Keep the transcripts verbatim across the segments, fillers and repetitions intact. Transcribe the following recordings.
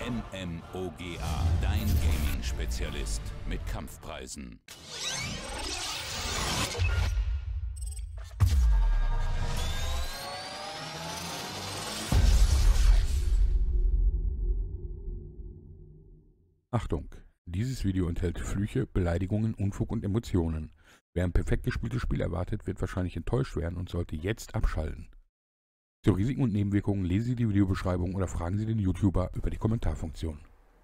MMOGA, dein Gaming-Spezialist mit Kampfpreisen. Achtung, dieses Video enthält Flüche, Beleidigungen, Unfug und Emotionen. Wer ein perfekt gespieltes Spiel erwartet, wird wahrscheinlich enttäuscht werden und sollte jetzt abschalten. Zu Risiken und Nebenwirkungen lesen Sie die Videobeschreibung oder fragen Sie den YouTuber über die Kommentarfunktion.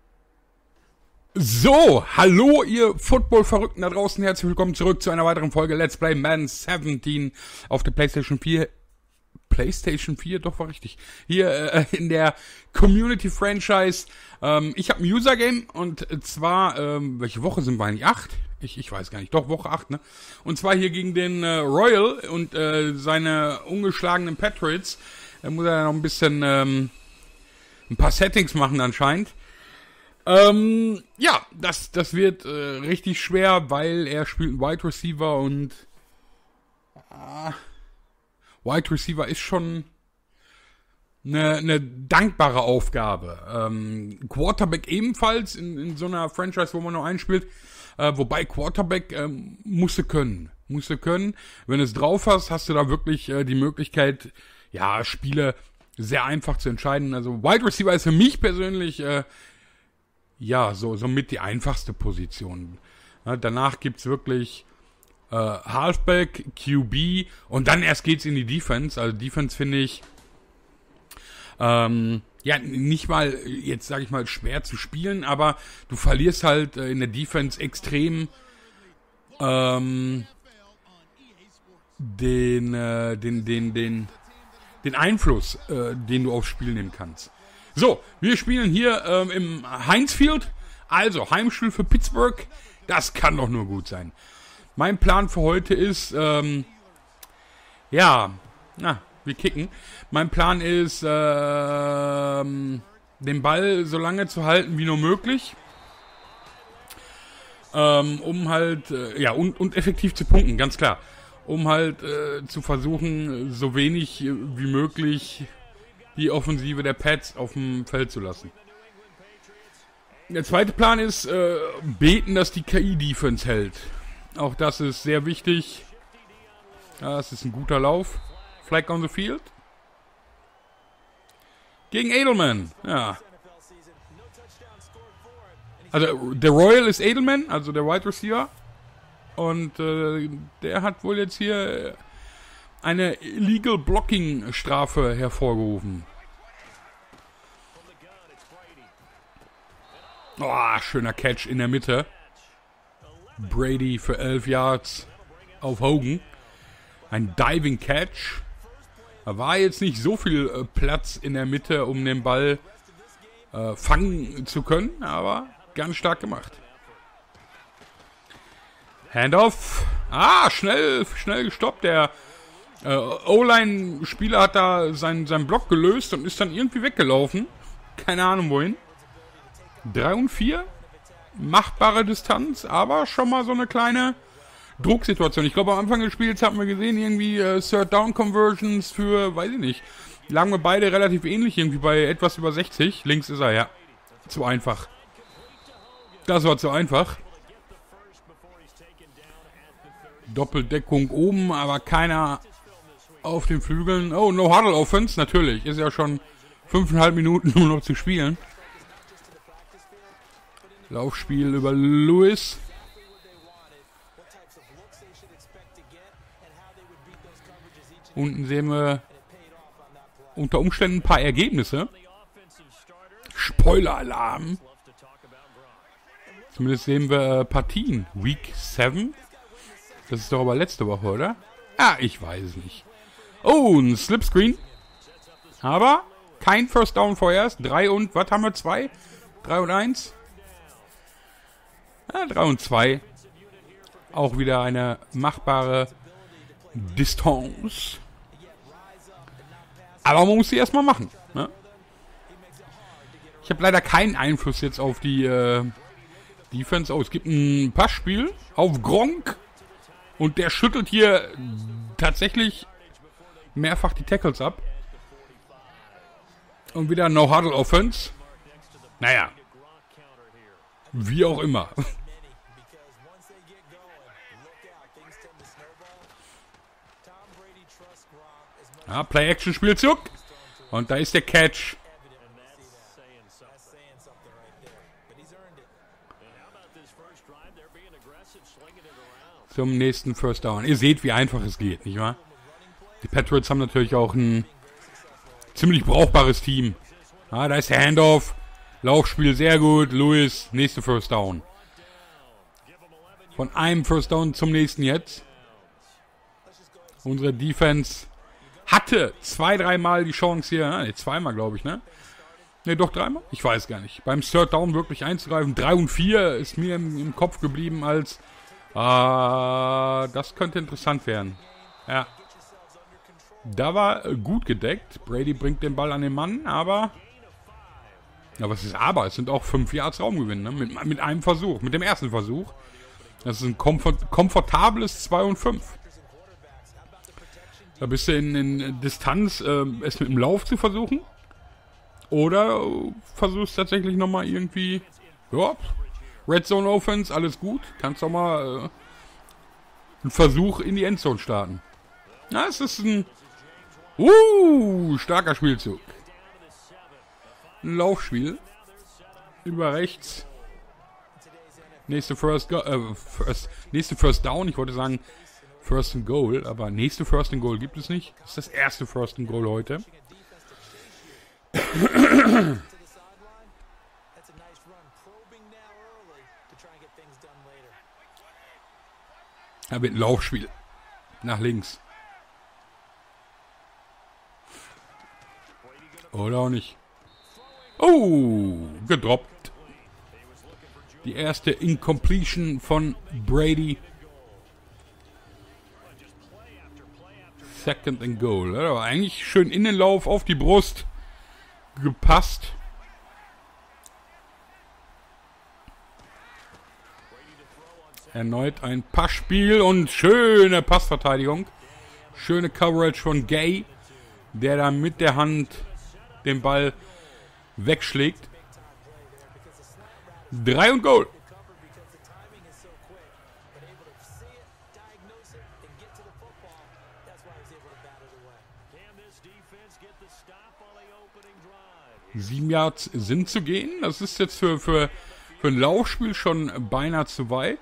So, hallo ihr Football-Verrückten da draußen, herzlich willkommen zurück zu einer weiteren Folge Let's Play Madden siebzehn auf der PlayStation vier. PlayStation vier, doch war richtig. Hier äh, in der Community-Franchise. Ähm, ich habe ein User-Game und zwar, ähm, welche Woche sind wir eigentlich? Acht? Ich, ich weiß gar nicht. Doch, Woche acht, ne? Und zwar hier gegen den äh, Royal und äh, seine ungeschlagenen Patriots. Da muss er noch ein bisschen ähm, ein paar Settings machen anscheinend. Ähm, ja, das, das wird äh, richtig schwer, weil er spielt einen Wide Receiver und äh, Wide Receiver ist schon eine, eine dankbare Aufgabe. Ähm, Quarterback ebenfalls in, in so einer Franchise, wo man noch einspielt. Äh, wobei Quarterback ähm, musst du können. Musst du können. Wenn du es drauf hast, hast du da wirklich äh, die Möglichkeit, ja, Spiele sehr einfach zu entscheiden. Also Wide Receiver ist für mich persönlich äh, ja, so, so mit die einfachste Position. Ja, danach gibt's wirklich äh, Halfback, Q B und dann erst geht's in die Defense. Also Defense finde ich ähm, ja nicht mal jetzt sage ich mal schwer zu spielen, aber du verlierst halt äh, in der Defense extrem ähm, den äh, den den den den Einfluss, äh, den du aufs Spiel nehmen kannst. So, wir spielen hier ähm, im Heinz Field, also Heimspiel für Pittsburgh. Das kann doch nur gut sein. Mein Plan für heute ist, ähm, ja, na, wir kicken. Mein Plan ist, ähm, den Ball so lange zu halten wie nur möglich, ähm, um halt, äh, ja, und, und effektiv zu punkten, ganz klar. Um halt äh, zu versuchen, so wenig wie möglich die Offensive der Pats auf dem Feld zu lassen. Der zweite Plan ist, äh, beten, dass die K I-Defense hält. Auch das ist sehr wichtig. Ja, das ist ein guter Lauf. Flag on the field. Gegen Edelman. Ja. Also der Royal ist Edelman, also der Wide Receiver. Und äh, der hat wohl jetzt hier eine Illegal Blocking Strafe hervorgerufen. Oh, schöner Catch in der Mitte. Brady für elf Yards auf Hogan. Ein Diving Catch. Da war jetzt nicht so viel äh, Platz in der Mitte, um den Ball äh, fangen zu können, aber ganz stark gemacht. Handoff. Ah, schnell, schnell gestoppt. Der äh, O-Line-Spieler hat da seinen, seinen Block gelöst und ist dann irgendwie weggelaufen. Keine Ahnung wohin. drei und vier. Machbare Distanz, aber schon mal so eine kleine Drucksituation. Ich glaube, am Anfang des Spiels haben wir gesehen, irgendwie äh, Third-Down-Conversions für, weiß ich nicht, lagen wir beide relativ ähnlich, irgendwie bei etwas über sechzig. Links ist er, ja. Zu einfach. Das war zu einfach. Doppeldeckung oben, aber keiner auf den Flügeln. Oh, No-Huddle-Offense, natürlich. Ist ja schon fünfeinhalb Minuten nur noch zu spielen. Laufspiel über Lewis. Unten sehen wir unter Umständen ein paar Ergebnisse. Spoiler-Alarm. Zumindest sehen wir äh, Partien. Week sieben. Das ist doch aber letzte Woche, oder? Ah, ich weiß es nicht. Oh, ein Slipscreen. Aber kein First Down vorerst. drei und, was haben wir? zwei? drei und eins. Ja, drei und zwei. Auch wieder eine machbare Distanz. Aber man muss sie erstmal machen. Ne? Ich habe leider keinen Einfluss jetzt auf die äh, Defense. Oh, es gibt ein Passspiel auf Gronk. Und der schüttelt hier tatsächlich mehrfach die Tackles ab. Und wieder No-Huddle-Offense. Naja. Wie auch immer. Ja, Play-Action-Spielzug. Und da ist der Catch. Zum nächsten First Down. Ihr seht, wie einfach es geht, nicht wahr? Die Patriots haben natürlich auch ein ziemlich brauchbares Team. Ja, da ist der Handoff. Laufspiel sehr gut. Lewis, nächste First Down. Von einem First Down zum nächsten jetzt. Unsere Defense hatte zwei, dreimal die Chance hier. Ne, zweimal, glaube ich, ne? Ne, doch dreimal? Ich weiß gar nicht. Beim Third Down wirklich einzugreifen. drei und vier ist mir im, im Kopf geblieben als Ah, das könnte interessant werden. Ja. Da war gut gedeckt. Brady bringt den Ball an den Mann, aber... Ja, was ist aber? Es sind auch fünf Yards Raumgewinn, ne? Mit, mit einem Versuch, mit dem ersten Versuch. Das ist ein komfort, komfortables zwei und fünf. Da bist du in, in Distanz, äh, es mit dem Lauf zu versuchen. Oder äh, versuchst tatsächlich nochmal irgendwie... Ja, Red Zone Offense, alles gut. Kannst doch mal äh, einen Versuch in die Endzone starten. Na, es ist ein uh, starker Spielzug. Ein Laufspiel. Über rechts. Nächste First, Go äh, First, nächste First Down. Ich wollte sagen First and Goal, aber nächste First and Goal gibt es nicht. Das ist das erste First and Goal heute. Da wird ein Laufspiel. Nach links. Oder auch nicht. Oh, gedroppt. Die erste Incompletion von Brady. Second and Goal. Das war eigentlich schön Innenlauf auf die Brust. Gepasst. Erneut ein Passspiel und schöne Passverteidigung. Schöne Coverage von Gay, der da mit der Hand den Ball wegschlägt. Drei und Goal. Sieben Yards sind zu gehen. Das ist jetzt für, für, für ein Laufspiel schon beinahe zu weit.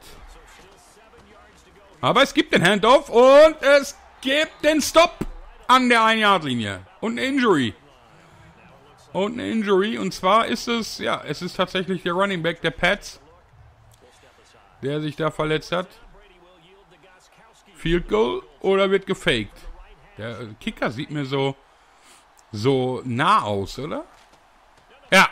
Aber es gibt den Handoff und es gibt den Stop an der ein-Yard-Linie. Und eine Injury. Und eine Injury. Und zwar ist es, ja, es ist tatsächlich der Running Back der Pats, der sich da verletzt hat. Field Goal oder wird gefaked? Der Kicker sieht mir so, so nah aus, oder? Ja.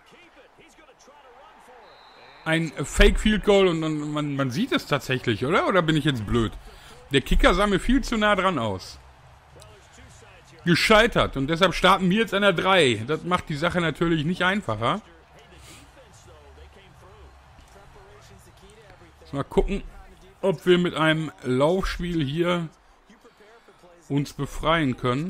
Ein Fake Field Goal und, und man, man sieht es tatsächlich, oder? Oder bin ich jetzt blöd? Der Kicker sah mir viel zu nah dran aus. Gescheitert. Und deshalb starten wir jetzt an der drei. Das macht die Sache natürlich nicht einfacher. Mal gucken, ob wir mit einem Laufspiel hier uns befreien können.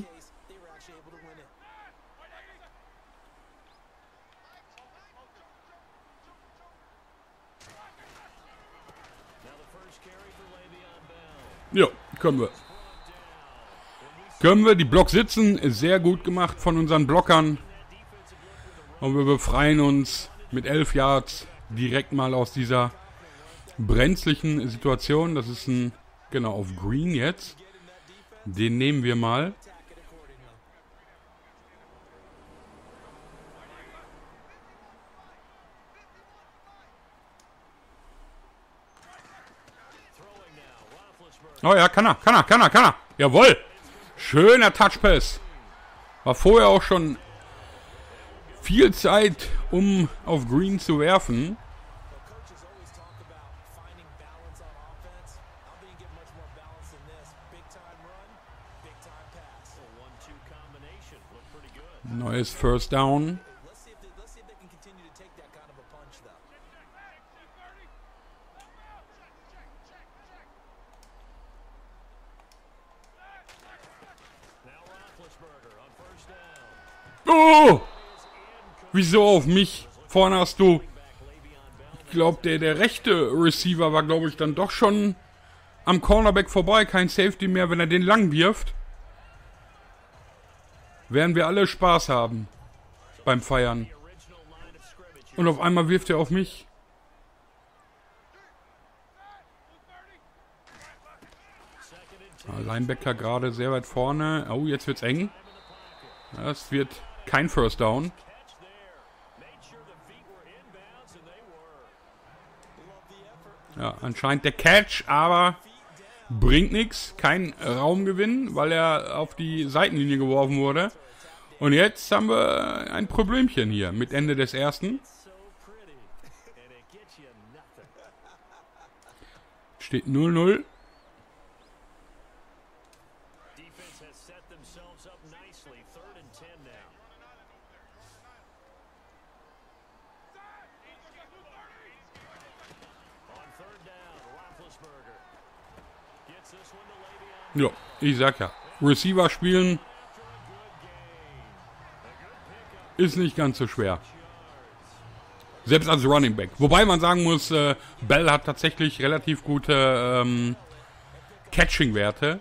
Ja, können wir. Können wir. Die Blocks sitzen. Sehr gut gemacht von unseren Blockern. Und wir befreien uns mit elf Yards direkt mal aus dieser brenzlichen Situation. Das ist ein, genau, auf Green jetzt. Den nehmen wir mal. Oh ja, kann er, kann er, kann er, kann er. Jawohl. Schöner Touchpass. War vorher auch schon viel Zeit, um auf Green zu werfen. Neues First Down. Oh! Wieso auf mich? Vorne hast du, ich glaube, der, der rechte Receiver war, glaube ich, dann doch schon am Cornerback vorbei. Kein Safety mehr, wenn er den lang wirft. Werden wir alle Spaß haben beim Feiern. Und auf einmal wirft er auf mich. Ja, Linebacker gerade sehr weit vorne. Oh, jetzt wird's eng. Das wird kein First Down. Ja, anscheinend der Catch, aber bringt nichts. Kein Raumgewinn, weil er auf die Seitenlinie geworfen wurde. Und jetzt haben wir ein Problemchen hier mit Ende des ersten. Steht null null. Ja, ich sag ja. Receiver spielen ist nicht ganz so schwer. Selbst als Running Back. Wobei man sagen muss, äh, Bell hat tatsächlich relativ gute ähm, Catching-Werte.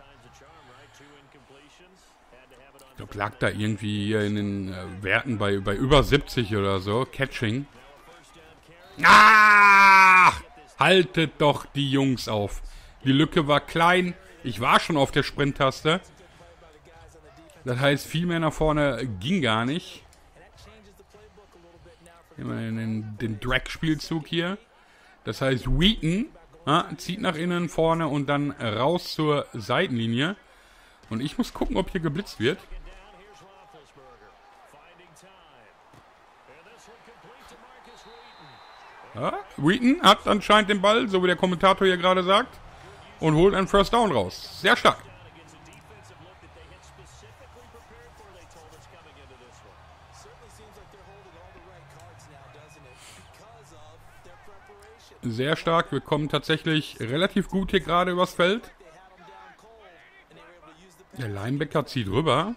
Ich glaube, lag da irgendwie in den äh, Werten bei, bei über siebzig oder so. Catching. Ah! Haltet doch die Jungs auf. Die Lücke war klein. Ich war schon auf der Sprint-Taste. Das heißt, viel mehr nach vorne ging gar nicht. Immer den, den Drag-Spielzug hier. Das heißt, Wheaton ja, zieht nach innen vorne und dann raus zur Seitenlinie. Und ich muss gucken, ob hier geblitzt wird. Ja, Wheaton hat anscheinend den Ball, so wie der Kommentator hier gerade sagt. Und holt einen First Down raus. Sehr stark. Sehr stark. Wir kommen tatsächlich relativ gut hier gerade übers Feld. Der Linebacker zieht rüber.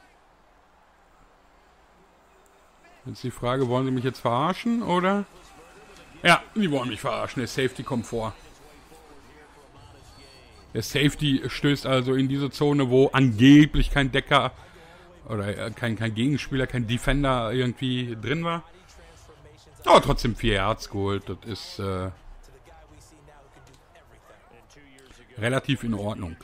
Jetzt die Frage, wollen sie mich jetzt verarschen, oder? Ja, die wollen mich verarschen. Der Safety kommt vor. Der Safety stößt also in diese Zone, wo angeblich kein Decker oder kein, kein Gegenspieler, kein Defender irgendwie drin war. Aber trotzdem vier Yards geholt. Das ist äh, relativ in Ordnung.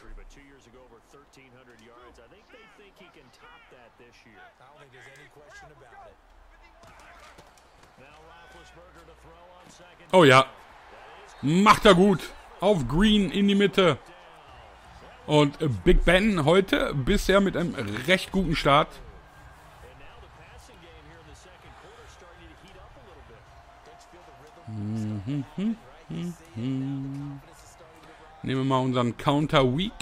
Oh ja. Macht er gut. Auf Green in die Mitte. Und Big Ben heute bisher mit einem recht guten Start. Mhm, mhm, mhm. Nehmen wir mal unseren Counter Weak.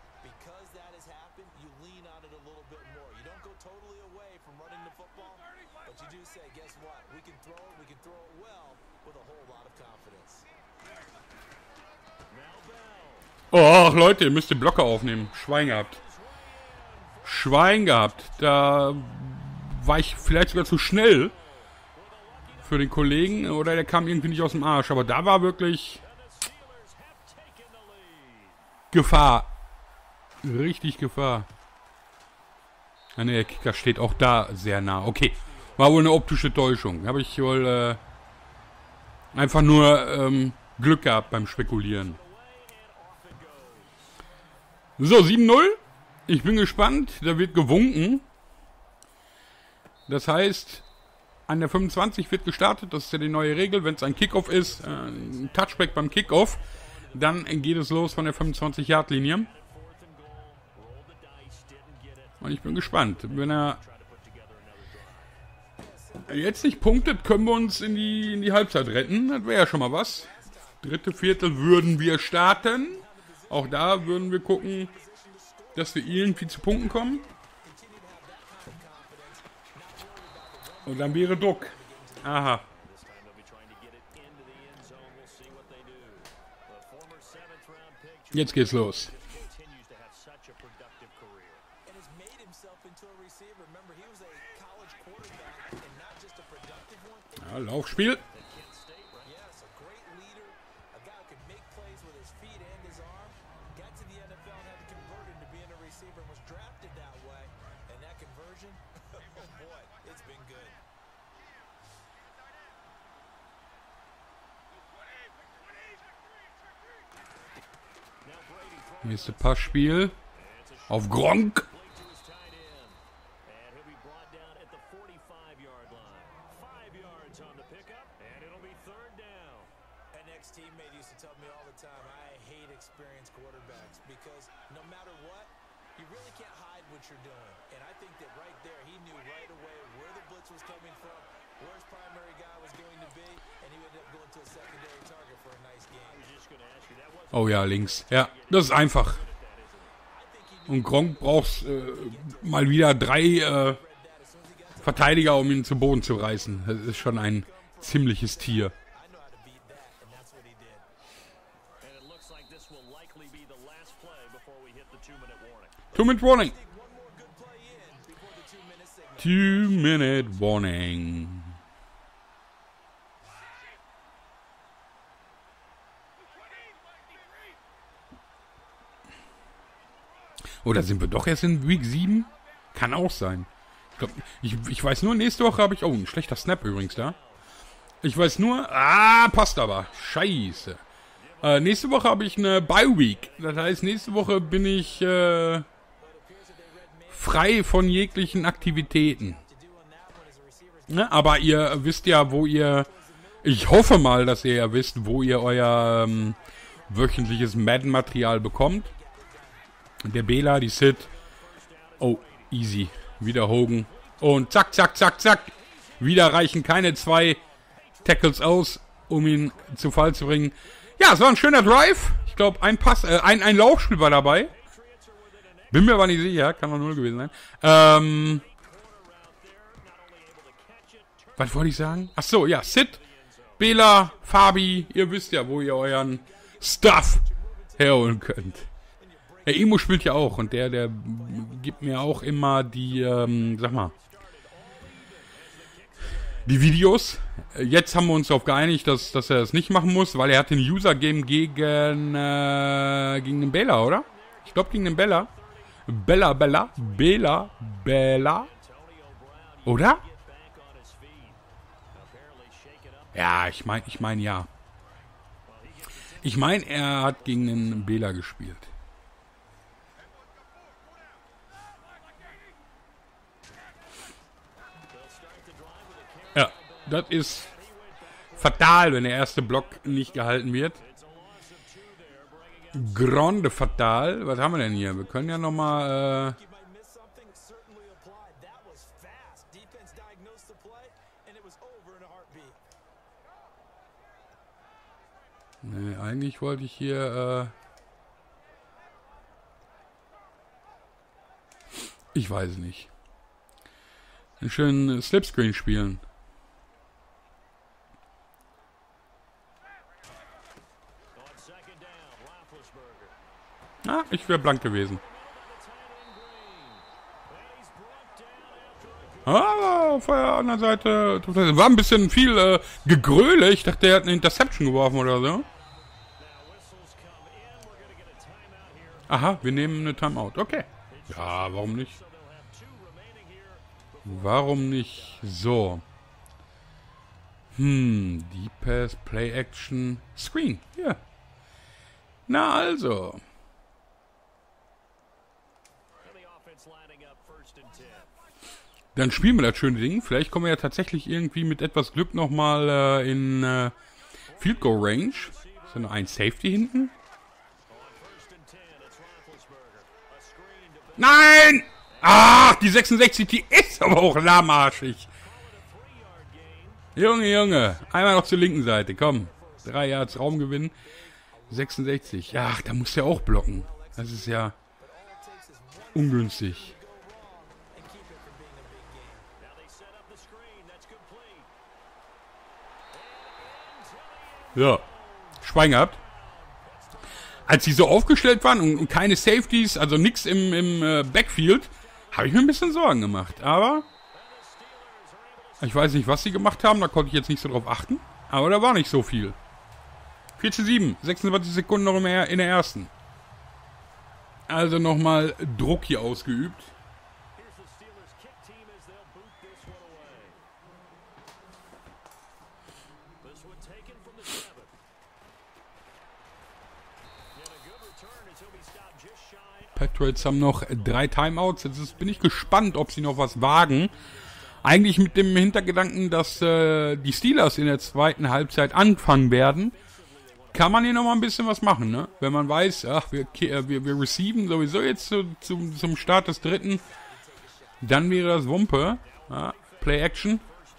Oh, Leute, ihr müsst den Blocker aufnehmen. Schwein gehabt. Schwein gehabt. Da war ich vielleicht sogar zu schnell für den Kollegen. Oder der kam irgendwie nicht aus dem Arsch. Aber da war wirklich Gefahr. Richtig Gefahr. Ah, ne, der Kicker steht auch da sehr nah. Okay, war wohl eine optische Täuschung. Habe ich wohl äh, einfach nur ähm, Glück gehabt beim Spekulieren. So, sieben null. Ich bin gespannt. Da wird gewunken. Das heißt, an der fünfundzwanzig wird gestartet. Das ist ja die neue Regel. Wenn es ein Kickoff ist, äh, ein Touchback beim Kickoff, dann geht es los von der fünfundzwanzig-Yard-Linie. Und ich bin gespannt. Wenn er jetzt nicht punktet, können wir uns in die, in die Halbzeit retten. Das wäre ja schon mal was. Dritte Viertel würden wir starten. Auch da würden wir gucken, dass wir irgendwie zu Punkten kommen. Und dann wäre Druck. Aha. Jetzt geht's los. Ja, Laufspiel. Nächste Passspiel. Auf Gronk. Oh ja, links. Ja, das ist einfach. Und Gronk braucht äh, mal wieder drei äh, Verteidiger, um ihn zu Boden zu reißen. Das ist schon ein ziemliches Tier. Two-Minute Warning. Two-Minute Warning. Oder sind wir doch erst in Week sieben? Kann auch sein. Ich, glaub, ich, ich weiß nur, nächste Woche habe ich... Oh, ein schlechter Snap übrigens da. Ich weiß nur... Ah, passt aber. Scheiße. Äh, nächste Woche habe ich eine Bye-Week. Das heißt, nächste Woche bin ich äh, frei von jeglichen Aktivitäten. Ne? Aber ihr wisst ja, wo ihr... Ich hoffe mal, dass ihr ja wisst, wo ihr euer ähm, wöchentliches Madden-Material bekommt. Der Bela, die Sid. Oh, easy. Wieder Hogan. Und zack, zack, zack, zack. Wieder reichen keine zwei Tackles aus, um ihn zu Fall zu bringen. Ja, es war ein schöner Drive. Ich glaube, ein Pass, äh, ein, ein Laufspiel war dabei. Bin mir aber nicht sicher. Kann auch null gewesen sein. Ähm. Was wollte ich sagen? Ach so, ja. Sid, Bela, Fabi. Ihr wisst ja, wo ihr euren Stuff herholen könnt. Der Emo spielt ja auch und der, der gibt mir auch immer die, ähm, sag mal, die Videos. Jetzt haben wir uns darauf geeinigt, dass, dass er das nicht machen muss, weil er hat den User-Game gegen, äh, gegen den Bela, oder? Ich glaube gegen den Bela. Bella, Bella, Bela, Bella. Oder? Ja, ich meine, ich meine ja. Ich meine, er hat gegen den Bela gespielt. Ja, das ist fatal, wenn der erste Block nicht gehalten wird. Grande fatal. Was haben wir denn hier? Wir können ja nochmal... Äh nee, eigentlich wollte ich hier... Äh ich weiß es nicht. Einen schönen Slipscreen spielen. Ah, ich wäre blank gewesen. Ah, auf der anderen Seite war ein bisschen viel äh, Gegröle. Ich dachte, er hat eine Interception geworfen oder so. Aha, wir nehmen eine Timeout. Okay. Ja, warum nicht? Warum nicht? So. Hm, Deep Pass, Play Action, Screen. Ja. Na also. Dann spielen wir das schöne Ding. Vielleicht kommen wir ja tatsächlich irgendwie mit etwas Glück nochmal äh, in äh, Field Goal Range. Ist da noch ein Safety hinten? Nein! Ach, die sechsundsechzig, die ist aber auch lahmarschig. Junge, Junge. Einmal noch zur linken Seite. Komm. Drei Yards Raumgewinn. sechsundsechzig. Ach, da muss der auch blocken. Das ist ja ungünstig. Ja, Schwein gehabt. Als sie so aufgestellt waren und, und keine Safeties, also nichts im, im äh, Backfield, habe ich mir ein bisschen Sorgen gemacht. Aber Ich weiß nicht, was sie gemacht haben, da konnte ich jetzt nicht so drauf achten. Aber da war nicht so viel. vier zu sieben, sechsundzwanzig Sekunden noch mehr in der ersten. Also nochmal Druck hier ausgeübt. Patriots haben noch drei Timeouts. Jetzt ist, bin ich gespannt, ob sie noch was wagen. Eigentlich mit dem Hintergedanken, dass äh, die Steelers in der zweiten Halbzeit anfangen werden, kann man hier noch mal ein bisschen was machen, ne? Wenn man weiß, ach, wir, wir, wir receiven sowieso jetzt zu, zu, zum Start des dritten, dann wäre das Wumpe. Ja, Play Action.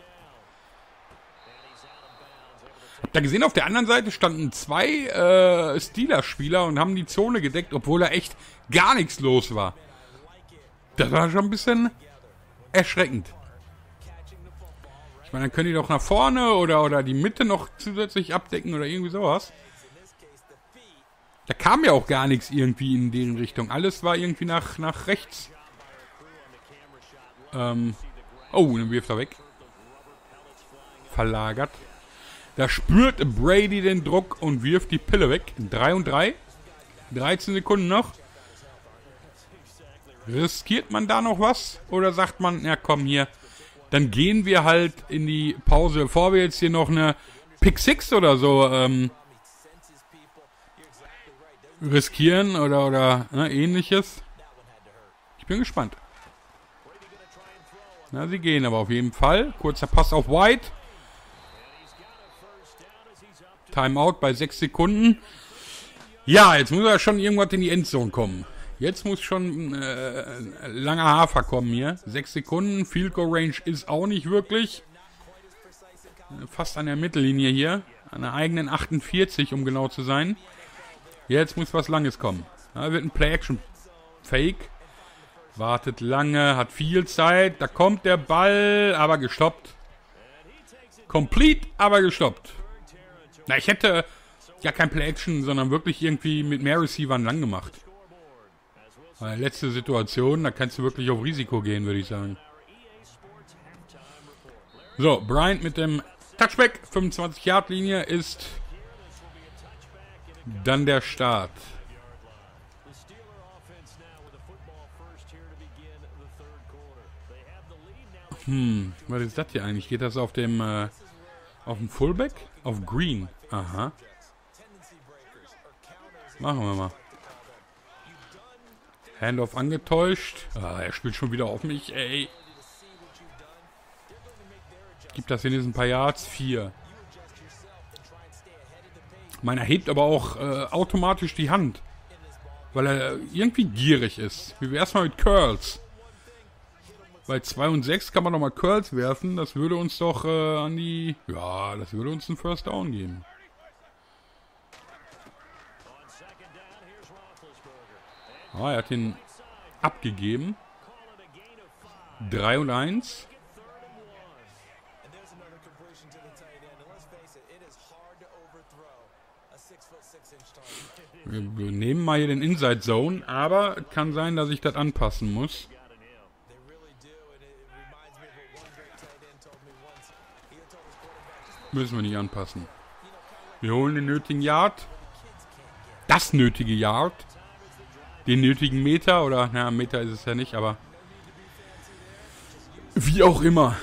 Habt ihr gesehen, auf der anderen Seite standen zwei äh, Steelers-Spieler und haben die Zone gedeckt, obwohl da echt gar nichts los war. Das war schon ein bisschen erschreckend. Ich meine, dann können die doch nach vorne oder, oder die Mitte noch zusätzlich abdecken oder irgendwie sowas. Da kam ja auch gar nichts irgendwie in deren Richtung. Alles war irgendwie nach, nach rechts. Ähm. Oh, dann wirft er weg. Verlagert. Da spürt Brady den Druck und wirft die Pille weg. drei und drei. dreizehn Sekunden noch. Riskiert man da noch was? Oder sagt man, ja komm hier, dann gehen wir halt in die Pause, bevor wir jetzt hier noch eine Pick Six oder so ähm, riskieren oder, oder ne, ähnliches. Ich bin gespannt. Na, sie gehen aber auf jeden Fall. Kurzer Pass auf White. Timeout bei sechs Sekunden. Ja, jetzt muss ja schon irgendwas in die Endzone kommen. Jetzt muss schon äh, langer Hafer kommen hier. Sechs Sekunden. Field Goal Range ist auch nicht wirklich. Fast an der Mittellinie hier. An der eigenen achtundvierzig, um genau zu sein. Jetzt muss was Langes kommen. Da wird ein Play-Action-Fake. Wartet lange, hat viel Zeit. Da kommt der Ball, aber gestoppt. Complete, aber gestoppt. Na, ich hätte ja kein Play-Action, sondern wirklich irgendwie mit mehr Receivern lang gemacht. Weil letzte Situation, da kannst du wirklich auf Risiko gehen, würde ich sagen. So, Bryant mit dem Touchback, fünfundzwanzig Yard Linie ist dann der Start. Hm, was ist das hier eigentlich? Geht das auf dem äh, auf dem Fullback? Auf Green. Aha. Machen wir mal. Handoff angetäuscht. Ah, er spielt schon wieder auf mich, ey. Gibt das wenigstens ein paar Yards? Vier. Meiner hebt aber auch äh, automatisch die Hand. Weil er irgendwie gierig ist. Wie wär's mal mit Curls? Bei zwei und sechs kann man nochmal Curls werfen. Das würde uns doch äh, an die... Ja, das würde uns einen First Down geben. Ah, er hat ihn abgegeben. drei und eins. Wir, wir nehmen mal hier den Inside Zone, aber kann sein, dass ich das anpassen muss. Müssen wir nicht anpassen. Wir holen den nötigen Yard. Das nötige Yard. Den nötigen Meter, oder, naja, Meter ist es ja nicht, aber wie auch immer.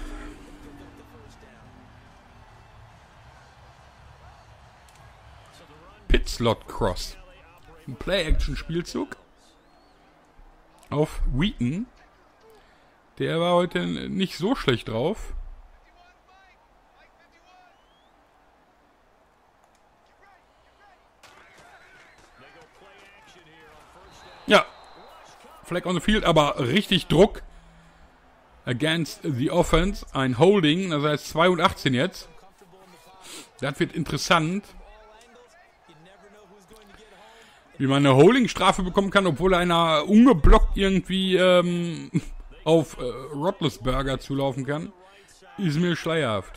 Pit Slot Cross. Ein Play-Action-Spielzug auf Wheaton. Der war heute nicht so schlecht drauf. Ja, Flag on the Field, aber richtig Druck against the offense. Ein Holding, das heißt zwei und achtzehn jetzt. Das wird interessant. Wie man eine Holding-Strafe bekommen kann, obwohl einer ungeblockt irgendwie ähm, auf äh, Roethlisberger zulaufen kann, ist mir schleierhaft.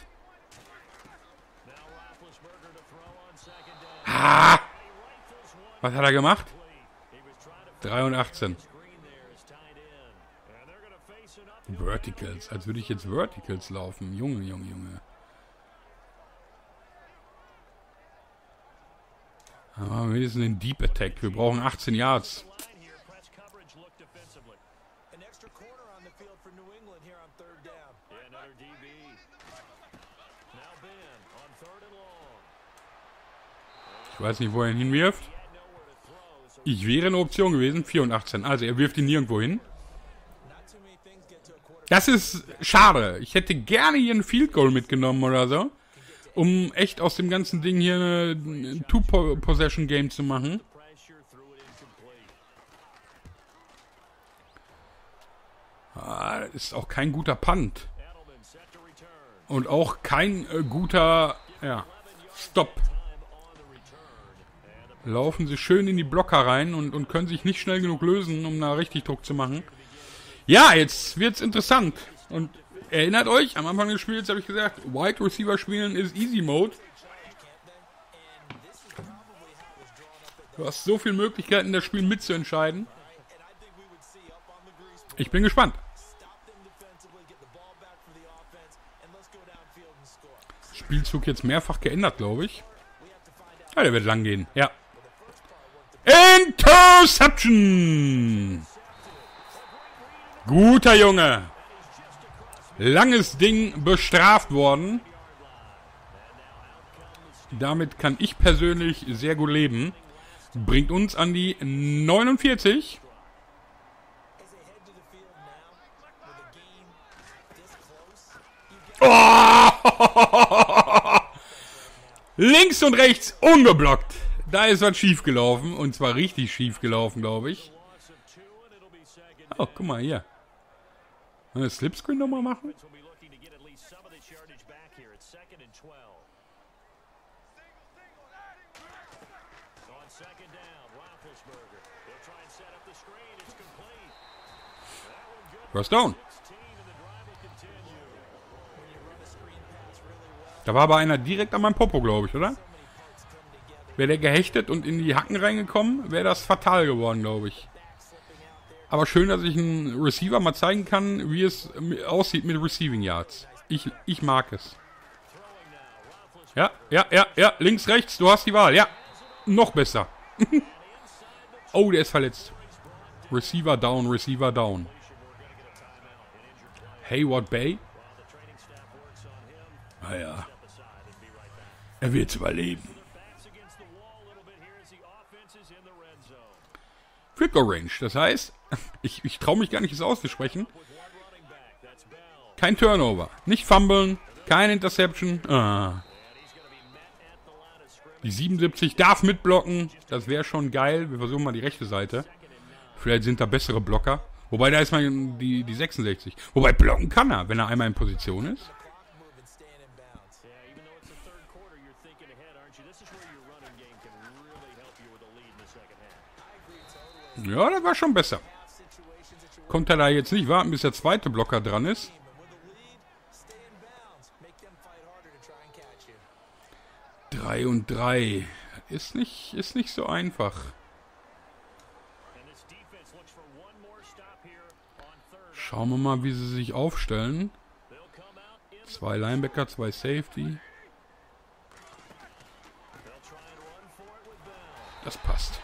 Ah! Was hat er gemacht? drei und achtzehn. Verticals, als würde ich jetzt Verticals laufen. Junge, Junge, Junge. Aber wir sind ein Deep Attack. Wir brauchen achtzehn Yards. Ich weiß nicht, wo er ihn hinwirft. Ich wäre eine Option gewesen. vier und achtzehn. Also er wirft ihn nirgendwo hin. Das ist schade. Ich hätte gerne hier ein Field Goal mitgenommen oder so. Um echt aus dem ganzen Ding hier ein Two-Possession-Game zu machen. Ah, das ist auch kein guter Punt. Und auch kein äh, guter, ja, Stop. Laufen sie schön in die Blocker rein und, und können sich nicht schnell genug lösen, um da richtig Druck zu machen. Ja, jetzt wird's interessant. Und erinnert euch, am Anfang des Spiels habe ich gesagt, Wide Receiver spielen ist Easy Mode. Du hast so viele Möglichkeiten, das Spiel mitzuentscheiden. Ich bin gespannt. Spielzug jetzt mehrfach geändert, glaube ich. Ja, der wird lang gehen. Ja. Interception! Guter Junge. Langes Ding bestraft worden. Damit kann ich persönlich sehr gut leben. Bringt uns an die neunundvierzig. Oh! Links und rechts ungeblockt. Da ist was schief gelaufen. Und zwar richtig schief gelaufen, glaube ich. Oh, guck mal hier. Eine Slipscreen nochmal machen? First down. Da war aber einer direkt an meinem Popo, glaube ich, oder? Wäre der gehechtet und in die Hacken reingekommen, wäre das fatal geworden, glaube ich. Aber schön, dass ich einen Receiver mal zeigen kann, wie es aussieht mit Receiving Yards. Ich, ich mag es. Ja, ja, ja, ja. Links, rechts, du hast die Wahl. Ja, noch besser. Oh, der ist verletzt. Receiver down, Receiver down. Hayward Bay. Naja. Er wird überleben. Field Goal Range, das heißt, ich, ich traue mich gar nicht, es auszusprechen. Kein Turnover, nicht fummeln, kein Interception. Ah. Die siebenundsiebzig darf mitblocken, das wäre schon geil. Wir versuchen mal die rechte Seite. Vielleicht sind da bessere Blocker. Wobei, da ist mal die, die sechsundsechzig. Wobei, blocken kann er, wenn er einmal in Position ist. Ja, das war schon besser. Konnte er da jetzt nicht warten, bis der zweite Blocker dran ist. Drei und drei. Ist nicht, ist nicht so einfach. Schauen wir mal, wie sie sich aufstellen. Zwei Linebacker, zwei Safety. Das passt.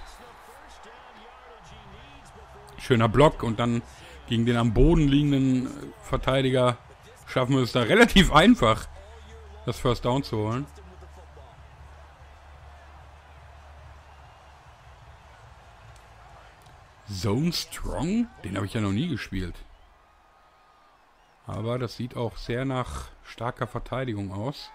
Schöner Block und dann gegen den am Boden liegenden Verteidiger schaffen wir es da relativ einfach, das First Down zu holen. Zone Strong? Den habe ich ja noch nie gespielt. Aber das sieht auch sehr nach starker Verteidigung aus.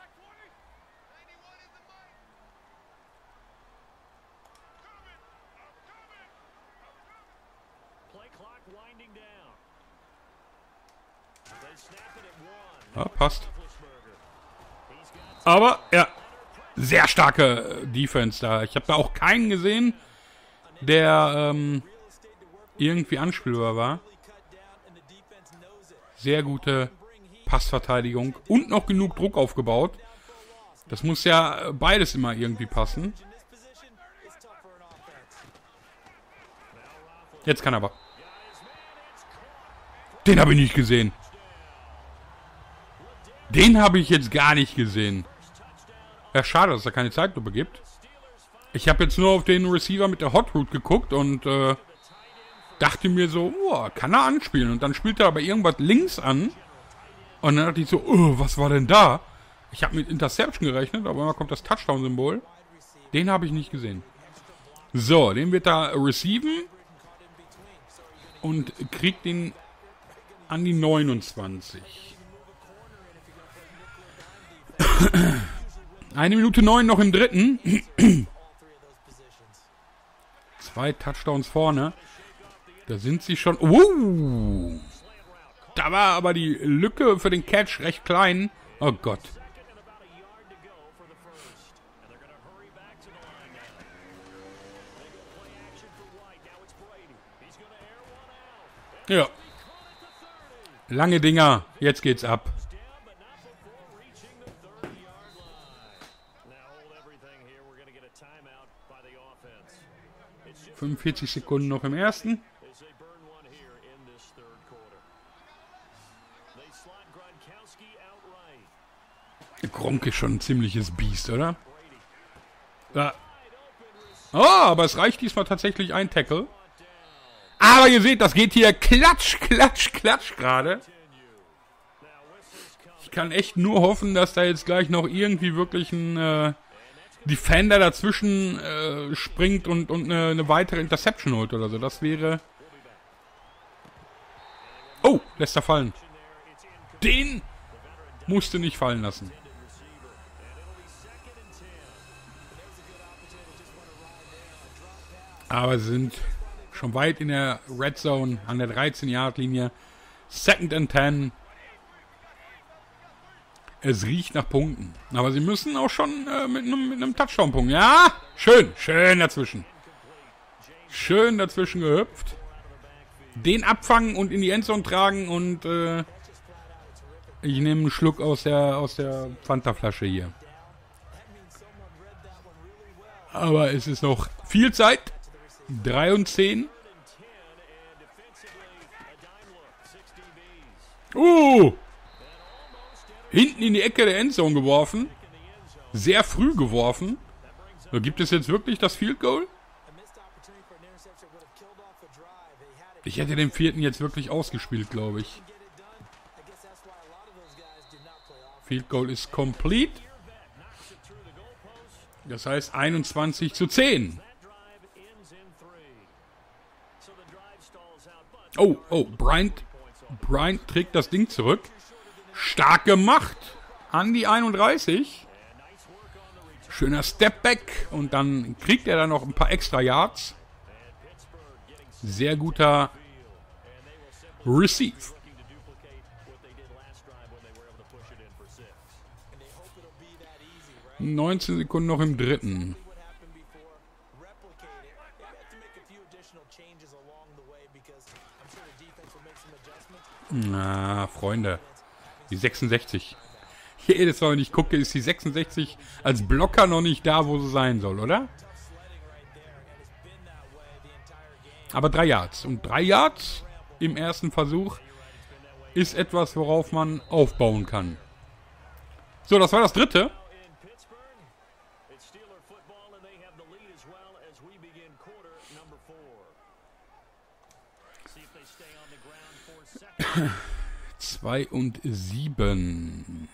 Ja, passt. Aber, ja, sehr starke Defense da. Ich habe da auch keinen gesehen, der ähm, irgendwie anspielbar war. Sehr gute Passverteidigung und noch genug Druck aufgebaut. Das muss ja beides immer irgendwie passen. Jetzt kann er aber. Den habe ich nicht gesehen. Den habe ich jetzt gar nicht gesehen. Ja, schade, dass es da keine Zeitlupe gibt. Ich habe jetzt nur auf den Receiver mit der Hot Route geguckt und äh, dachte mir so, oh, kann er anspielen. Und dann spielt er aber irgendwas links an. Und dann dachte ich so, oh, was war denn da? Ich habe mit Interception gerechnet, aber dann kommt das Touchdown-Symbol. Den habe ich nicht gesehen. So, den wird er receiven. Und kriegt ihn an die neunundzwanzig. Eine Minute neun noch im dritten. Zwei Touchdowns vorne. Da sind sie schon... Uh, da war aber die Lücke für den Catch recht klein. Oh Gott. Ja. Lange Dinger. Jetzt geht's ab. fünfundvierzig Sekunden noch im ersten. Gronk ist schon ein ziemliches Biest, oder? Ja. Oh, aber es reicht diesmal tatsächlich ein Tackle. Aber ihr seht, das geht hier klatsch, klatsch, klatsch gerade. Ich kann echt nur hoffen, dass da jetzt gleich noch irgendwie wirklich ein äh, Defender dazwischen äh, springt und, und eine, eine weitere Interception holt oder so. Das wäre... Oh, lässt er fallen. Den musste nicht fallen lassen. Aber sie sind schon weit in der Red Zone an der dreizehn-Yard-Linie. Second and ten. Es riecht nach Punkten. Aber sie müssen auch schon äh, mit einem mit einem Touchdown-Punkt. Ja, schön, schön dazwischen. Schön dazwischen gehüpft. Den abfangen und in die Endzone tragen und äh, ich nehme einen Schluck aus der, aus der Fanta-Flasche hier. Aber es ist noch viel Zeit. drei und zehn. Uh! Hinten in die Ecke der Endzone geworfen. Sehr früh geworfen. So, gibt es jetzt wirklich das Field Goal? Ich hätte den vierten jetzt wirklich ausgespielt, glaube ich. Field Goal ist complete. Das heißt einundzwanzig zu zehn. Oh, oh, Bryant, Bryant trägt das Ding zurück. Stark gemacht. An die einunddreißig. Schöner Stepback. Und dann kriegt er da noch ein paar extra Yards. Sehr guter Receive. neunzehn Sekunden noch im dritten. Na, Freunde. Die sechsundsechzig. Jedes Mal, wenn ich gucke, ist die sechsundsechzig als Blocker noch nicht da, wo sie sein soll, oder? Aber drei Yards. Und drei Yards im ersten Versuch ist etwas, worauf man aufbauen kann. So, das war das dritte. Zwei und sieben.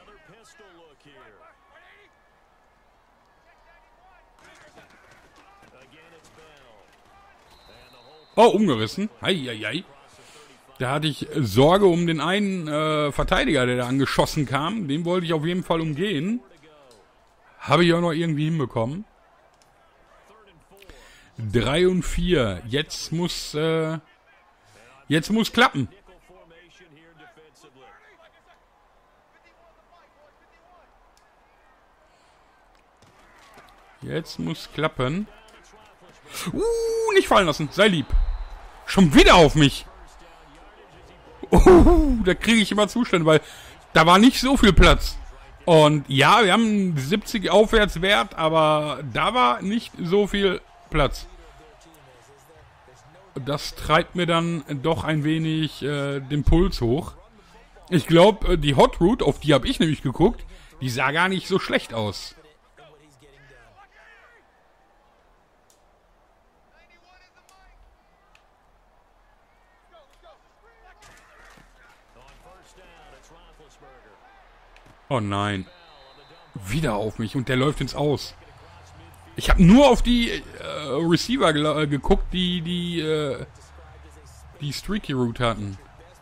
Oh, umgerissen. Heieiei. Da hatte ich Sorge um den einen äh, Verteidiger, der da angeschossen kam. Den wollte ich auf jeden Fall umgehen. Habe ich auch noch irgendwie hinbekommen. Drei und vier. Jetzt muss... Äh, jetzt muss klappen. Jetzt muss klappen. Uh, nicht fallen lassen. Sei lieb. Schon wieder auf mich. Uh, da kriege ich immer Zustände, weil da war nicht so viel Platz. Und ja, wir haben einen siebzig Aufwärtswert, aber da war nicht so viel Platz. das treibt mir dann doch ein wenig äh, den Puls hoch. Ich glaube, die Hot Route, auf die habe ich nämlich geguckt, die sah gar nicht so schlecht aus. Oh nein. Wieder auf mich und der läuft ins Aus. Ich habe nur auf die äh, Receiver ge geguckt, die die, äh, die Streaky Route hatten.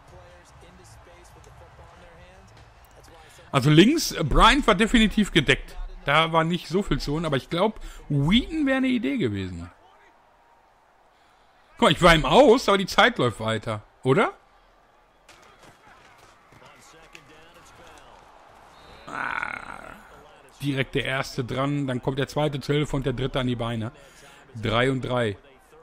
Also links, äh, Bryant war definitiv gedeckt. Da war nicht so viel Zone, aber ich glaube, Wheaton wäre eine Idee gewesen. Guck mal, ich war im Aus, aber die Zeit läuft weiter, oder? Ah, direkt der erste dran, dann kommt der zweite zur Hilfe und der dritte an die Beine. Drei und drei.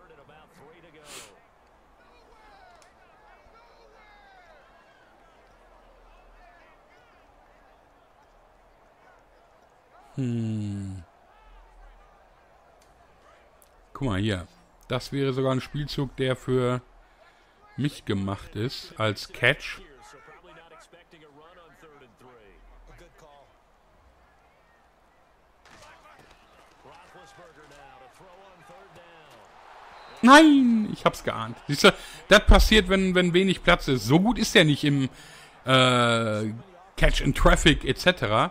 Hm. Guck mal hier. Das wäre sogar ein Spielzug, der für mich gemacht ist als Catch. Nein, ich hab's geahnt. Siehst du, das passiert, wenn, wenn wenig Platz ist. So gut ist der nicht im äh, Catch in Traffic et cetera.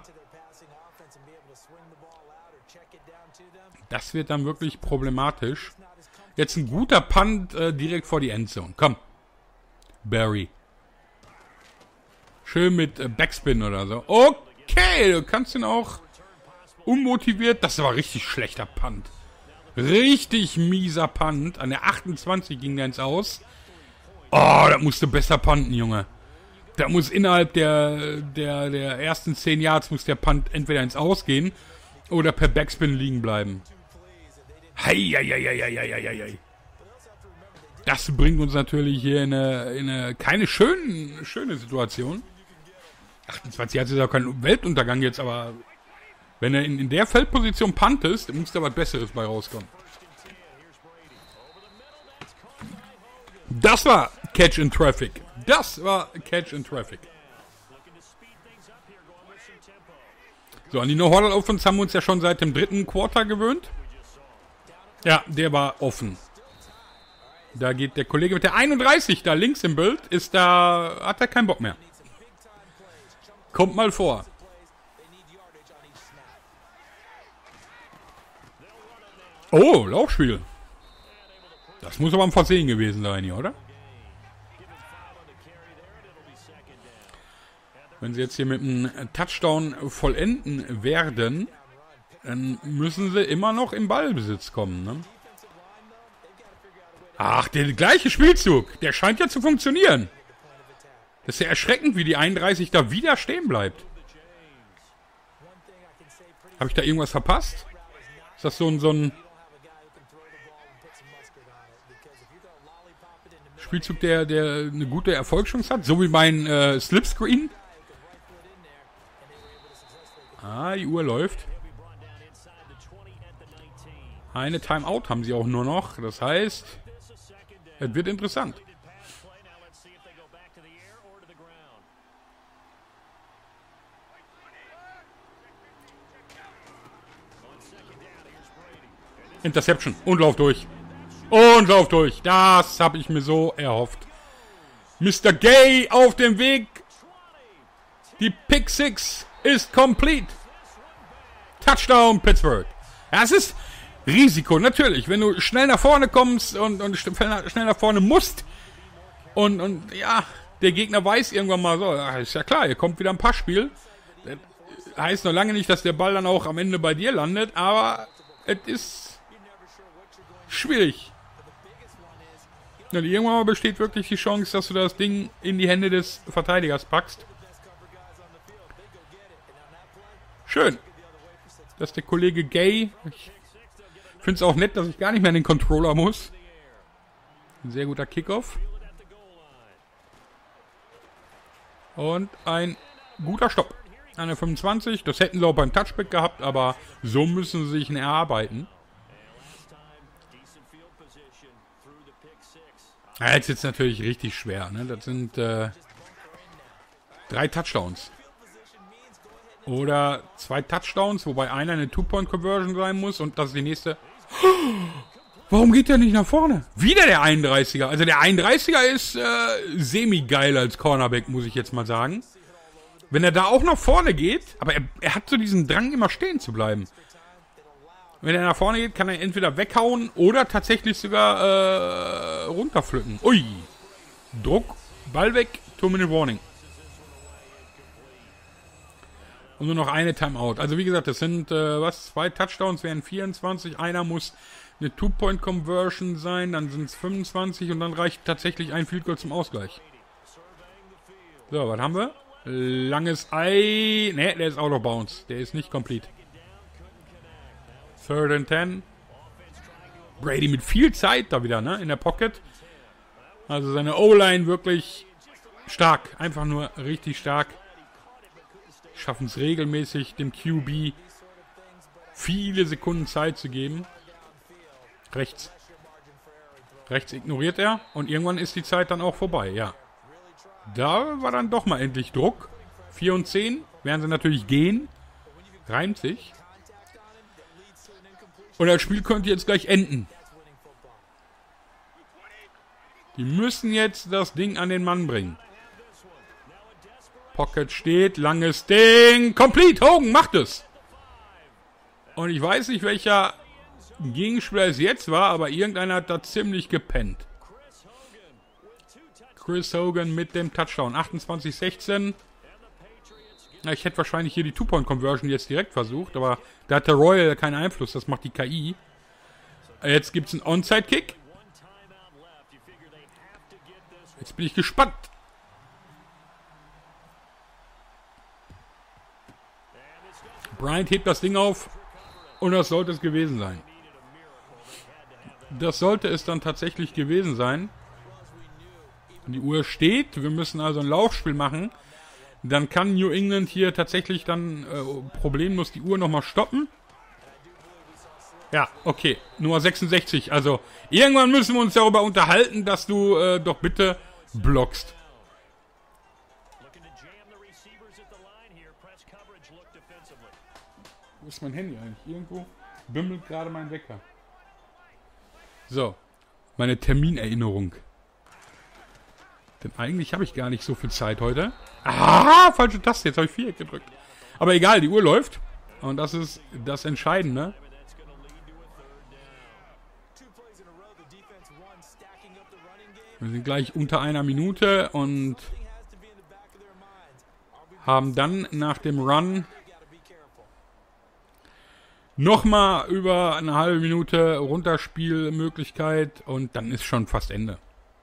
Das wird dann wirklich problematisch. Jetzt ein guter Punt äh, direkt vor die Endzone. Komm. Barry. Schön mit äh, Backspin oder so. Okay, du kannst ihn auch unmotiviert. Das war richtig schlechter Punt. Richtig mieser Punt. An der achtundzwanzig ging der ins Aus. Oh, da musst du besser punten, Junge. Da muss innerhalb der, der, der ersten zehn Yards muss der Punt entweder ins Aus gehen oder per Backspin liegen bleiben. Hei, hei, hei, hei, hei, hei, hei. Das bringt uns natürlich hier in eine, in eine keine schöne, schöne Situation. achtundzwanzig Yards ist ja kein Weltuntergang jetzt, aber wenn er in, in der Feldposition puntest, muss da was Besseres bei rauskommen. Das war Catch in Traffic. Das war Catch in Traffic. So, an die No-Huddle-Offense haben wir uns ja schon seit dem dritten Quarter gewöhnt. Ja, der war offen. Da geht der Kollege mit der einunddreißig da links im Bild, ist da, hat er keinen Bock mehr. Kommt mal vor. Oh, Laufspiel. Das muss aber ein Versehen gewesen sein hier, oder? Wenn sie jetzt hier mit einem Touchdown vollenden werden, dann müssen sie immer noch im Ballbesitz kommen, ne? Ach, der gleiche Spielzug. Der scheint ja zu funktionieren. Das ist ja erschreckend, wie die einunddreißig da wieder stehen bleibt. Habe ich da irgendwas verpasst? Ist das so ein, so ein Spielzug, der, der eine gute Erfolgschance hat? So wie mein äh, Slipscreen? Ah, die Uhr läuft. Eine Timeout haben sie auch nur noch. Das heißt, es wird interessant. Interception. Und Lauf durch. Und Lauf durch. Das habe ich mir so erhofft. Mister Gay auf dem Weg. Die Pick Six ist complete. Touchdown Pittsburgh. Das ist Risiko, natürlich. Wenn du schnell nach vorne kommst und, und schnell nach vorne musst und, und ja, der Gegner weiß irgendwann mal so, ist ja klar, hier kommt wieder ein Passspiel. Das heißt noch lange nicht, dass der Ball dann auch am Ende bei dir landet, aber es ist schwierig. Und irgendwann mal besteht wirklich die Chance, dass du das Ding in die Hände des Verteidigers packst. Schön. Das ist der Kollege Gay. Ich finde es auch nett, dass ich gar nicht mehr in den Controller muss. Ein sehr guter Kickoff. Und ein guter Stopp. Eine fünfundzwanzig. Das hätten sie auch beim Touchback gehabt, aber so müssen sie sich erarbeiten. Ja, jetzt ist es natürlich richtig schwer. Ne? Das sind äh, drei Touchdowns. Oder zwei Touchdowns, wobei einer eine Two-Point-Conversion sein muss und das ist die nächste. Warum geht der nicht nach vorne? Wieder der einunddreißiger. Also der einunddreißiger ist äh, semi-geil als Cornerback, muss ich jetzt mal sagen. Wenn er da auch nach vorne geht, aber er, er hat so diesen Drang, immer stehen zu bleiben. Wenn er nach vorne geht, kann er entweder weghauen oder tatsächlich sogar äh, runterpflücken. Ui. Druck, Ball weg, Two-Minute-Warning. Und nur noch eine Timeout. Also wie gesagt, das sind, äh, was, zwei Touchdowns wären vierundzwanzig. Einer muss eine Two-Point-Conversion sein, dann sind es fünfundzwanzig und dann reicht tatsächlich ein Field Goal zum Ausgleich. So, was haben wir? Langes Ei. Ne, der ist out of bounds. Der ist nicht complete. Third and ten. Brady mit viel Zeit da wieder, ne? In der Pocket. Also seine O-Line wirklich stark. Einfach nur richtig stark. Schaffen es regelmäßig, dem Q B viele Sekunden Zeit zu geben. Rechts. Rechts ignoriert er. Und irgendwann ist die Zeit dann auch vorbei, ja. Da war dann doch mal endlich Druck. vier und zehn. Werden sie natürlich gehen. Reimt sich. Und das Spiel könnte jetzt gleich enden. Die müssen jetzt das Ding an den Mann bringen. Pocket steht, langes Ding. Complete, Hogan macht es. Und ich weiß nicht, welcher Gegenspieler es jetzt war, aber irgendeiner hat da ziemlich gepennt. Chris Hogan mit dem Touchdown. achtundzwanzig sechzehn. Ja, ich hätte wahrscheinlich hier die Two-Point-Conversion jetzt direkt versucht, aber da hat der Royal keinen Einfluss, das macht die K I. Jetzt gibt es einen Onside-Kick. Jetzt bin ich gespannt. Bryant hebt das Ding auf und das sollte es gewesen sein. Das sollte es dann tatsächlich gewesen sein. Die Uhr steht, wir müssen also ein Laufspiel machen. Dann kann New England hier tatsächlich dann äh, problemlos die Uhr nochmal stoppen. Ja, okay. Nummer sechsundsechzig. Also, irgendwann müssen wir uns darüber unterhalten, dass du äh, doch bitte blockst. Wo ist mein Handy eigentlich? Irgendwo bimmelt gerade mein Wecker. So. Meine Terminerinnerung. Denn eigentlich habe ich gar nicht so viel Zeit heute. Ah, falsche Taste. Jetzt habe ich Viereck gedrückt. Aber egal, die Uhr läuft. Und das ist das Entscheidende. Wir sind gleich unter einer Minute und haben dann nach dem Run nochmal über eine halbe Minute Runterspielmöglichkeit und dann ist schon fast Ende.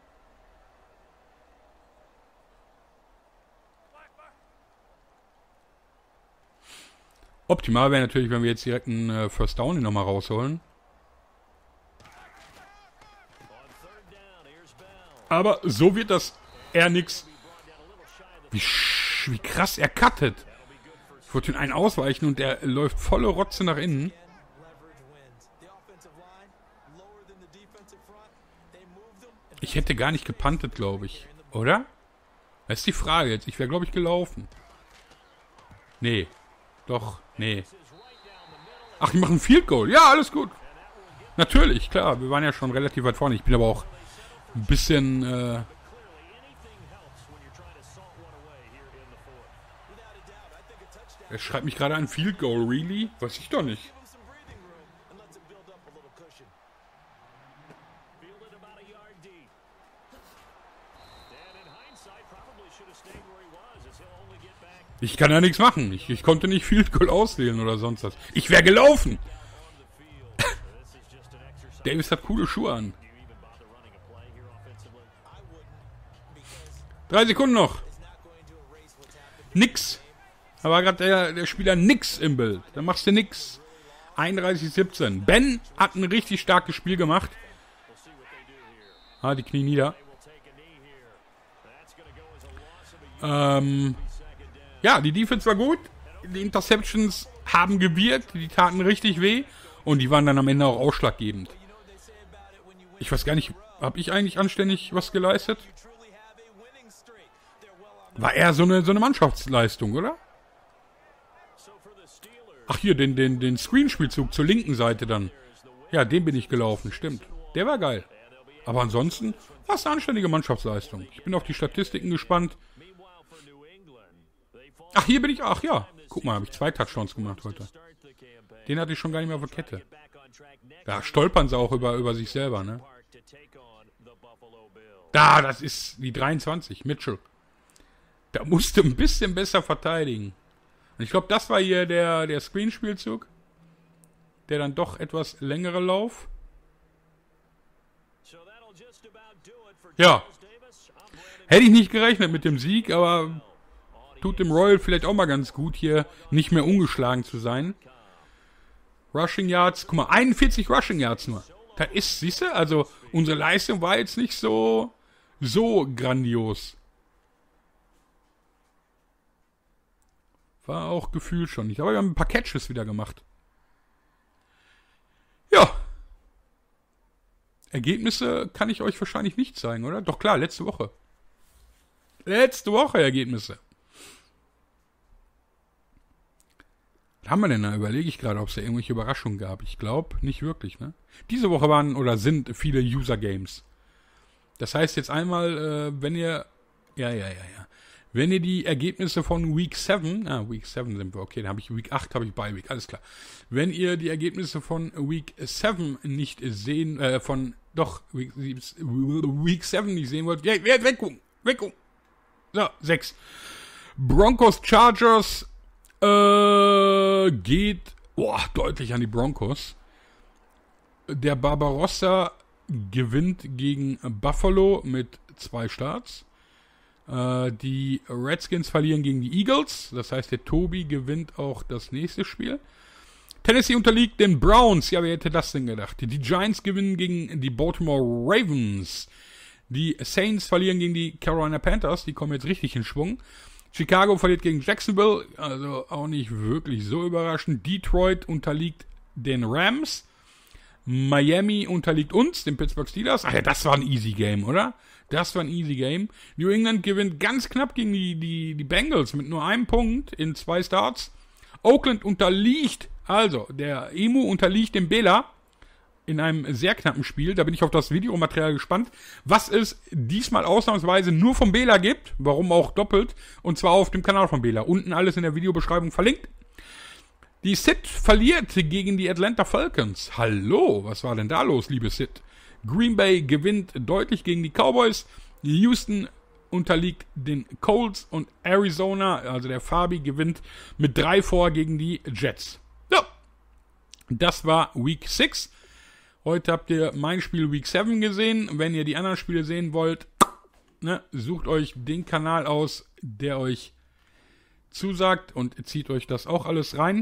Optimal wäre natürlich, wenn wir jetzt direkt einen äh, First Down nochmal rausholen. Aber so wird das eher nix. Wie, wie krass er cuttet. Ich wollte ihn einen ausweichen und er läuft volle Rotze nach innen. Ich hätte gar nicht gepuntet, glaube ich. Oder? Das ist die Frage jetzt. Ich wäre, glaube ich, gelaufen. Nee. Doch, nee. Ach, die machen Field Goal. Ja, alles gut. Natürlich, klar. Wir waren ja schon relativ weit vorne. Ich bin aber auch ein bisschen... Äh er schreibt mich gerade an Field Goal. Really? Weiß ich doch nicht. Ich kann ja nichts machen. Ich, ich konnte nicht Field Goal auswählen oder sonst was. Ich wäre gelaufen. Davis hat coole Schuhe an. Drei Sekunden noch. Nix. Da war gerade der, der Spieler nix im Bild. Da machst du nix. einunddreißig siebzehn. Ben hat ein richtig starkes Spiel gemacht. Ah, die Knie nieder. Ähm... Ja, die Defense war gut. Die Interceptions haben gewirkt. Die taten richtig weh. Und die waren dann am Ende auch ausschlaggebend. Ich weiß gar nicht, Habe ich eigentlich anständig was geleistet? War eher so eine, so eine Mannschaftsleistung, oder? Ach hier, den, den, den Screenspielzug zur linken Seite dann. Ja, den bin ich gelaufen, stimmt. Der war geil. Aber ansonsten war es eine anständige Mannschaftsleistung. Ich bin auf die Statistiken gespannt. Ach, hier bin ich. Ach ja. Guck mal, habe ich zwei Touchdowns gemacht heute. Den hatte ich schon gar nicht mehr auf der Kette. Da stolpern sie auch über, über sich selber, ne? Da, das ist die dreiundzwanzig, Mitchell. Da musste ein bisschen besser verteidigen. Und ich glaube, das war hier der, der Screenspielzug. Der dann doch etwas längere Lauf. Ja. Hätte ich nicht gerechnet mit dem Sieg, aber tut dem Royal vielleicht auch mal ganz gut, hier nicht mehr ungeschlagen zu sein. Rushing Yards, guck mal, einundvierzig Rushing Yards nur. Da ist, siehst du, also unsere Leistung war jetzt nicht so, so grandios. War auch gefühlt schon nicht. Aber wir haben ein paar Catches wieder gemacht. Ja. Ergebnisse kann ich euch wahrscheinlich nicht zeigen, oder? Doch klar, letzte Woche. Letzte Woche Ergebnisse. Was haben wir denn da? Überlege ich gerade, ob es da irgendwelche Überraschungen gab. Ich glaube, nicht wirklich, ne? Diese Woche waren oder sind viele User-Games. Das heißt jetzt einmal, äh, wenn ihr... Ja, ja, ja, ja. Wenn ihr die Ergebnisse von Week sieben, ah, Week sieben sind wir, okay, dann habe ich Week acht, habe ich bei Week, alles klar. Wenn ihr die Ergebnisse von Week sieben nicht sehen, äh, von, doch, Week, Week sieben nicht sehen wollt, ja, weggucken, weggucken. So, sechs. Broncos Chargers, äh, geht, boah, deutlich an die Broncos. Der Barbarossa gewinnt gegen Buffalo mit zwei Starts. Die Redskins verlieren gegen die Eagles. Das heißt, der Tobi gewinnt auch das nächste Spiel. Tennessee unterliegt den Browns. Ja, wer hätte das denn gedacht? Die Giants gewinnen gegen die Baltimore Ravens. Die Saints verlieren gegen die Carolina Panthers. Die kommen jetzt richtig in Schwung. Chicago verliert gegen Jacksonville. Also auch nicht wirklich so überraschend. Detroit unterliegt den Rams. Miami unterliegt uns, den Pittsburgh Steelers. Ach ja, das war ein easy Game, oder? Das war ein easy Game. New England gewinnt ganz knapp gegen die, die, die Bengals mit nur einem Punkt in zwei Starts. Oakland unterliegt, also der Emu unterliegt dem Bela in einem sehr knappen Spiel. Da bin ich auf das Videomaterial gespannt, was es diesmal ausnahmsweise nur vom Bela gibt. Warum auch doppelt. Und zwar auf dem Kanal von Bela. Unten alles in der Videobeschreibung verlinkt. Die Sid verliert gegen die Atlanta Falcons. Hallo, was war denn da los, liebe Sid? Green Bay gewinnt deutlich gegen die Cowboys. Houston unterliegt den Colts und Arizona, also der Fabi, gewinnt mit drei vor gegen die Jets. So, das war Week sechs. Heute habt ihr mein Spiel Week sieben gesehen. Wenn ihr die anderen Spiele sehen wollt, ne, sucht euch den Kanal aus, der euch zusagt und zieht euch das auch alles rein.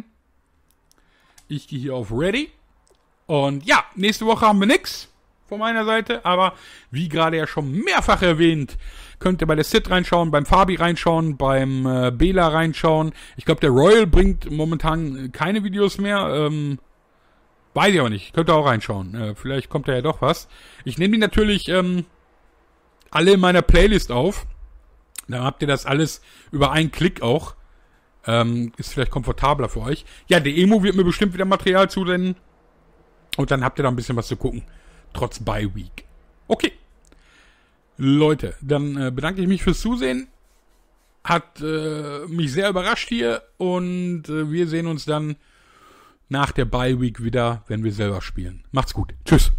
Ich gehe hier auf Ready. Und ja, nächste Woche haben wir nix von meiner Seite. Aber wie gerade ja schon mehrfach erwähnt, könnt ihr bei der Sid reinschauen, beim Fabi reinschauen, beim äh, Bela reinschauen. Ich glaube, der Royal bringt momentan keine Videos mehr. Ähm, weiß ich aber nicht. Könnt ihr auch reinschauen. Äh, vielleicht kommt da ja doch was. Ich nehme die natürlich ähm, alle in meiner Playlist auf. Dann habt ihr das alles über einen Klick auch. Ähm, ist vielleicht komfortabler für euch. Ja, der Emo wird mir bestimmt wieder Material zusenden. Und dann habt ihr da ein bisschen was zu gucken. Trotz Bye Week. Okay. Leute, dann äh, bedanke ich mich fürs Zusehen. Hat äh, mich sehr überrascht hier. Und äh, wir sehen uns dann nach der Bye Week wieder, wenn wir selber spielen. Macht's gut. Tschüss.